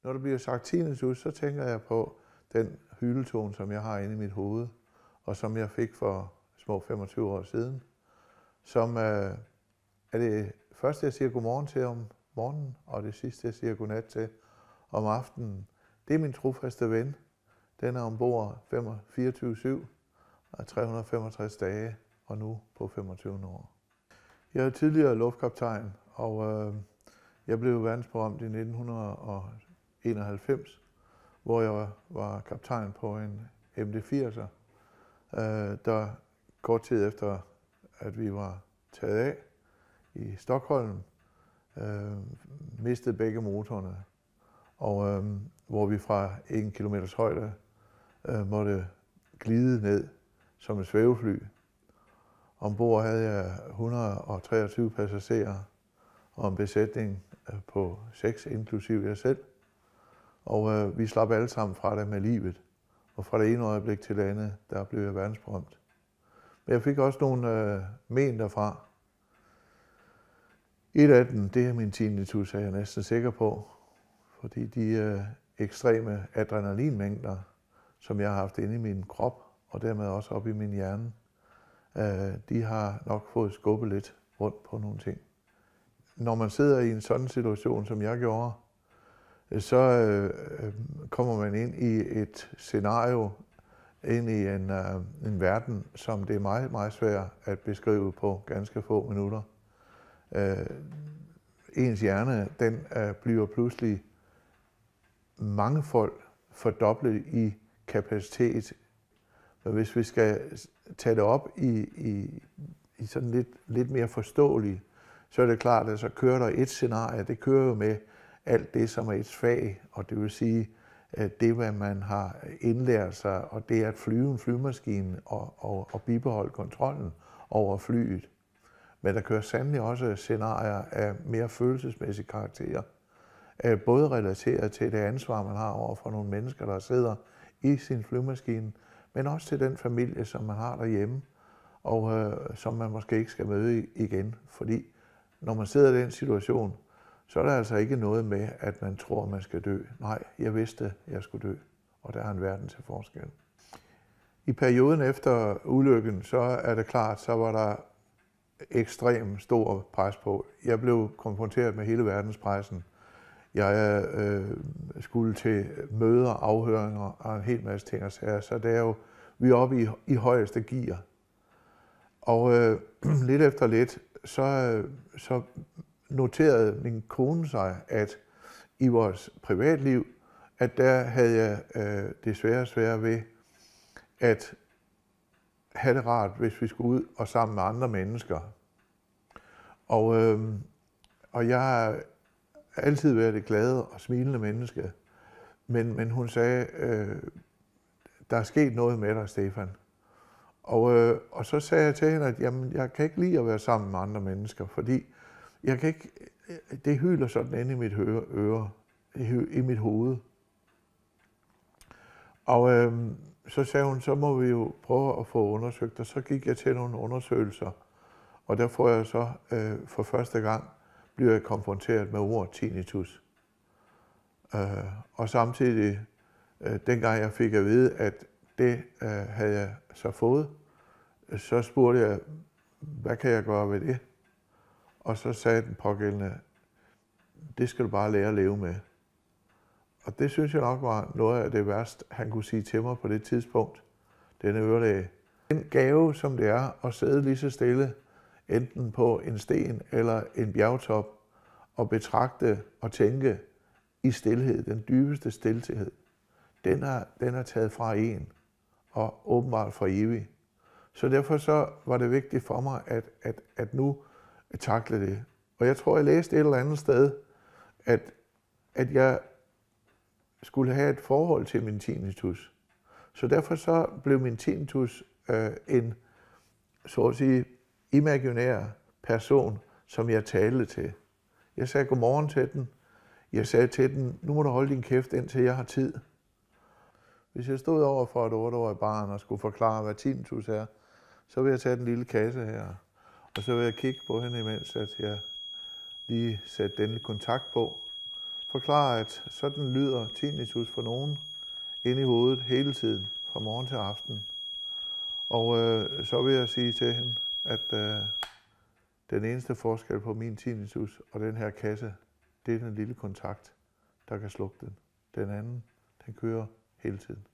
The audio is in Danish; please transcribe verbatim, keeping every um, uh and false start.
Når der bliver sagt tinnitus, så tænker jeg på den hyletone, som jeg har inde i mit hoved, og som jeg fik for små femogtyve år siden, som øh, er det første, jeg siger godmorgen til om morgenen, og det sidste, jeg siger godnat til om aftenen. Det er min trofaste ven. Den er ombord fireogtyve syv og tre hundrede og femogtres dage, og nu på femogtyvende år. Jeg er tidligere luftkaptajn, og øh, jeg blev verdensberømt i nitten enoghalvfems, hvor jeg var kaptajn på en M D firser, øh, der kort tid efter, at vi var taget af i Stockholm, øh, mistede begge motorerne, og øh, hvor vi fra en kilometers højde øh, måtte glide ned som et svævefly. Ombord havde jeg et hundrede og treogtyve passagerer og en besætning på seks, inklusive jeg selv. Og øh, vi slap alle sammen fra det med livet. Og fra det ene øjeblik til det andet, der blev jeg verdensberømt. Men jeg fik også nogle øh, men derfra. Et af dem, det er min tinnitus, er jeg næsten sikker på. Fordi de øh, ekstreme adrenalinmængder, som jeg har haft inde i min krop, og dermed også op i min hjerne, øh, de har nok fået skubbet lidt rundt på nogle ting. Når man sidder i en sådan situation, som jeg gjorde, så øh, kommer man ind i et scenario, ind i en, øh, en verden, som det er meget, meget svært at beskrive på ganske få minutter. Øh, ens hjerne, den øh, bliver pludselig mangefold fordoblet i kapacitet. Men hvis vi skal tage det op i, i, i sådan lidt, lidt mere forståeligt, så er det klart, at så kører der et scenarie. Det kører jo med alt det, som er et fag, og det vil sige, at det, hvad man har indlært sig, og det er at flyve en flyvemaskine og, og, og bibeholde kontrollen over flyet. Men der kører sandelig også scenarier af mere følelsesmæssig karakter, både relateret til det ansvar, man har over for nogle mennesker, der sidder i sin flyvemaskine, men også til den familie, som man har derhjemme, og øh, som man måske ikke skal møde igen. Fordi når man sidder i den situation, så er der altså ikke noget med, at man tror, man skal dø. Nej, jeg vidste, at jeg skulle dø, og der er en verden til forskel. I perioden efter ulykken, så er det klart, så var der ekstremt stor pres på. Jeg blev konfronteret med hele verdenspressen. Jeg øh, skulle til møder, afhøringer og en hel masse ting og sager, så det er jo, vi er oppe i, i højeste gear. Og øh, lidt efter lidt, så, så noterede min kone sig, at i vores privatliv, at der havde jeg øh, desværre svært ved at have det rart, hvis vi skulle ud og sammen med andre mennesker. Og, øh, og jeg har altid været et glade og smilende menneske, men, men hun sagde, øh, der er sket noget med dig, Stefan. Og, øh, og så sagde jeg til hende, at jamen, jeg kan ikke lide at være sammen med andre mennesker, fordi jeg kan ikke, det hyler sådan inde i mit øre, øre i, i mit hoved. Og øh, så sagde hun, så må vi jo prøve at få undersøgt, og så gik jeg til nogle undersøgelser, og der får jeg så øh, for første gang bliver jeg konfronteret med ordet tinnitus. Øh, og samtidig, øh, dengang jeg fik at vide, at det øh, havde jeg så fået, så spurgte jeg, hvad kan jeg gøre ved det? Og så sagde den pågældende, det skal du bare lære at leve med. Og det synes jeg nok var noget af det værste, han kunne sige til mig på det tidspunkt, denne ørelæge. Den gave, som det er at sidde lige så stille, enten på en sten eller en bjergtop, og betragte og tænke i stilhed, den dybeste stilhed, den er, den er taget fra en, og åbenbart for evigt. Så derfor så var det vigtigt for mig, at, at, at nu takle det. Og jeg tror, jeg læste et eller andet sted, at, at jeg skulle have et forhold til min tinnitus. Så derfor så blev min tinnitus øh, en, så at sige, imaginær person, som jeg talte til. Jeg sagde godmorgen til den. Jeg sagde til den, nu må du holde din kæft, indtil jeg har tid. Hvis jeg stod over for et otteårigt barn og skulle forklare, hvad tinnitus er, så vil jeg tage den lille kasse her, og så vil jeg kigge på hende, imens at jeg lige sætte den kontakt på. forklare, at sådan lyder tinnitus for nogen inde i hovedet hele tiden, fra morgen til aften. Og øh, så vil jeg sige til hende, at øh, den eneste forskel på min tinnitus og den her kasse, det er den lille kontakt, der kan slukke den. Den anden, den kører hele tiden.